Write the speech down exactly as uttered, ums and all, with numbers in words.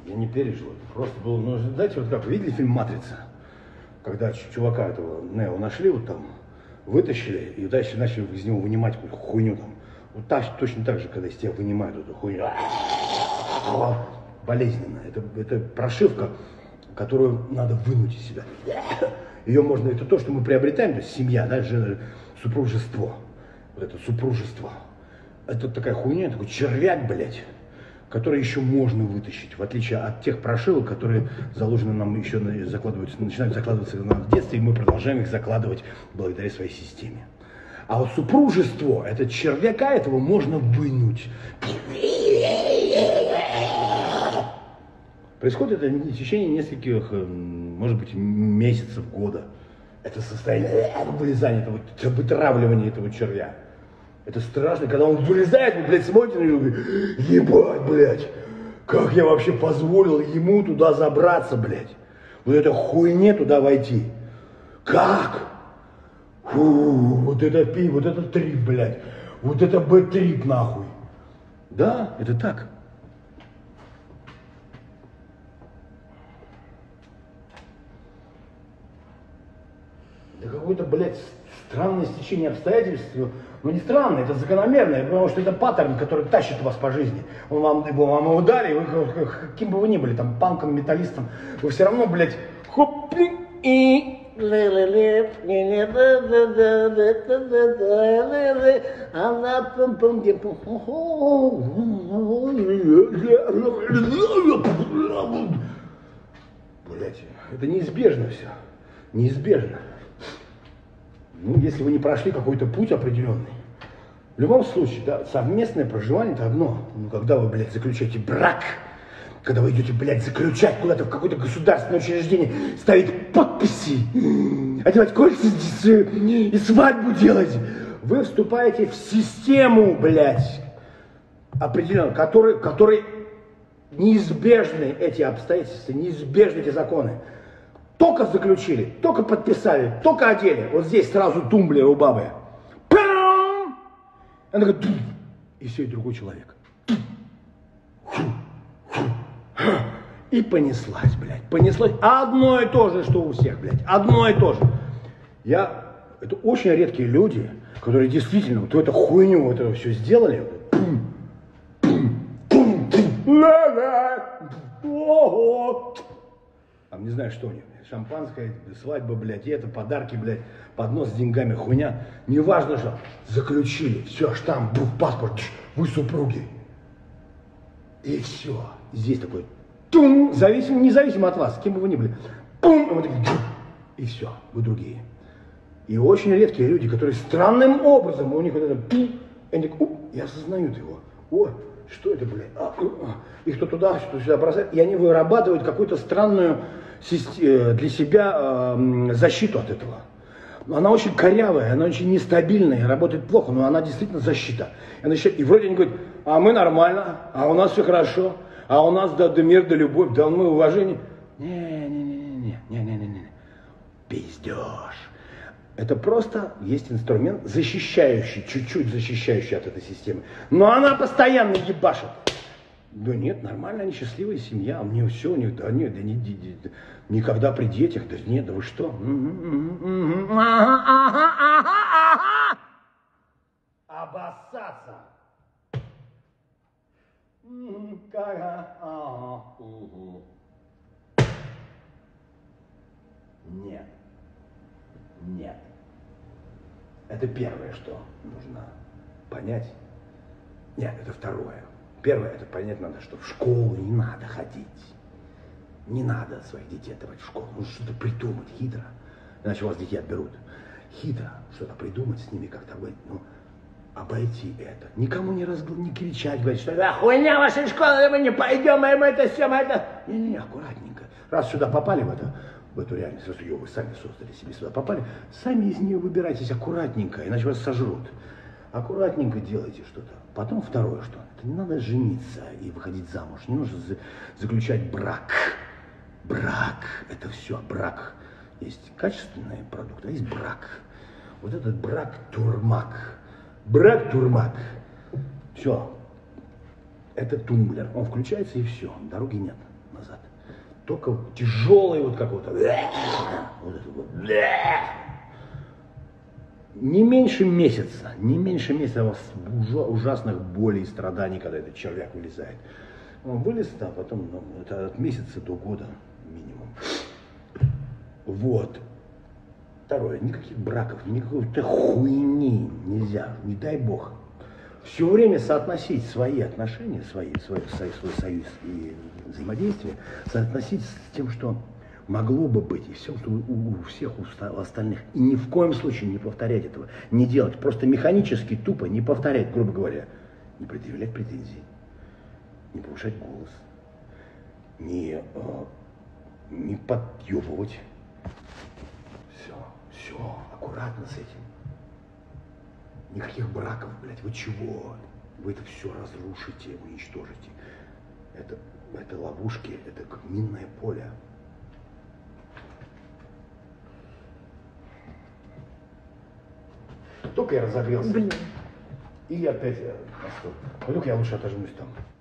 Я не пережил это. Просто было, ну, знаете, вот как, видели фильм «Матрица»? Когда чувака этого Нео нашли, вот там, вытащили, и дальше начали из него вынимать какую-то хуйню там. Вот так, точно так же, когда из тебя вынимают эту хуйню. Болезненно. Это, это прошивка, которую надо вынуть из себя. Ее можно, это то, что мы приобретаем, то есть семья, да, жена, супружество. Вот это супружество. Это такая хуйня, такой червяк, блядь, который еще можно вытащить, в отличие от тех прошивок, которые заложены нам еще, закладываются, начинают закладываться нам в детстве, и мы продолжаем их закладывать благодаря своей системе. А вот супружество, это червяка этого можно вынуть. Происходит это в течение нескольких, может быть, месяцев, года. Это состояние вылезания, этого, вытравливания этого червя. Это страшно, когда он вылезает, вы, блядь, смотрите на него, ебать, блядь, как я вообще позволил ему туда забраться, блядь. Вот эта хуйне туда войти. Как? Фу, вот это пи, вот это трип, блядь. Вот это б-трип, нахуй. Да, это так. Это какое-то, блядь, странное стечение обстоятельств. Ну не странное, это закономерное, потому что это паттерн, который тащит вас по жизни. Он вам, вам его дали, вы, каким бы вы ни были, там, панком, металлистом, вы все равно, блядь, хоп, и... Блядь, это неизбежно все, неизбежно. Ну, если вы не прошли какой-то путь определенный. В любом случае, да, совместное проживание это одно. Ну, когда вы, блядь, заключаете брак, когда вы идете, блядь, заключать куда-то в какое-то государственное учреждение, ставить подписи, одевать кольца и свадьбу делать, вы вступаете в систему, блядь, определенную, которой, которой неизбежны эти обстоятельства, неизбежны эти законы. Только заключили, только подписали, только одели. Вот здесь сразу тумблер у бабы. Пам! Она говорит, и все, и другой человек. И понеслась, блядь, понеслась. Одно и то же, что у всех, блядь, одно и то же. Я, это очень редкие люди, которые действительно вот эту хуйню, вот это все сделали. А не знаю, что у них. Шампанское, свадьба, блядь, и это, подарки, блядь, поднос с деньгами, хуйня. Неважно же, заключили, все, штамп, бух, паспорт, вы супруги. И все. Здесь такой, тум, зависимо, независимо от вас, кем бы вы ни были. Пум, и, вот такие, и все, вы другие. И очень редкие люди, которые странным образом, у них вот это, пум, и они такие, и осознают его. О, что это, блядь? А, а, их то туда, что сюда бросают, и они вырабатывают какую-то странную для себя э, защиту от этого. Она очень корявая, она очень нестабильная, работает плохо, но она действительно защита. И вроде они говорят, а мы нормально, а у нас все хорошо, а у нас да, да мир, да любовь, да мы уважение. Не-не-не-не-не-не-не-не. Пиздеж. Это просто есть инструмент, защищающий, чуть-чуть защищающий от этой системы. Но она постоянно ебашит. Да нет, нормально, они счастливая семья, у них все, у них, да нет, да не, не, не, никогда при детях, да нет, да вы что? Обоссаться. Нет, нет. Это первое, что нужно понять. Нет, это второе. Первое, это понять надо, что в школу не надо ходить. Не надо своих детей отдавать в школу. Нужно что-то придумать хитро. Иначе у вас детей отберут. Хитро что-то придумать с ними, как-то быть, ну, обойти это. Никому не, разгл... не кричать, говорить, что да, хуйня вашей школы, мы не пойдем, мы это все, мы это. Не-не-не, аккуратненько. Раз сюда попали в это, в эту реальность, раз ее вы сами создали, себе сюда попали, сами из нее выбирайтесь аккуратненько, иначе вас сожрут. Аккуратненько делайте что-то. Потом второе, что это не надо жениться и выходить замуж, не нужно за, заключать брак. Брак, это все, брак. Есть качественный продукт, а есть брак. Вот этот брак-турмак. Брак-турмак. Все. Это тумблер. Он включается и все. Дороги нет. назад. Только тяжелый вот как вот, вот это вот. Не меньше месяца, не меньше месяца ужасных болей и страданий, когда этот червяк вылезает. Он вылез, да, потом ну, это от месяца до года минимум. Вот. Второе, никаких браков, никакой-то хуйни нельзя, не дай бог. Все время соотносить свои отношения, свои, свой, свой, свой союз и взаимодействие, соотносить с тем, что могло бы быть, и все, что у, у всех у остальных. И ни в коем случае не повторять этого, не делать. Просто механически, тупо не повторять, грубо говоря. Не предъявлять претензий, не повышать голос, не, э, не подъебывать. Все, все, аккуратно с этим. Никаких браков, блядь, вы чего? Вы это все разрушите, уничтожите. Это, это ловушки, это как минное поле. Только я разогрелся. Блин. И опять я... Пойду-ка я лучше отожмусь там.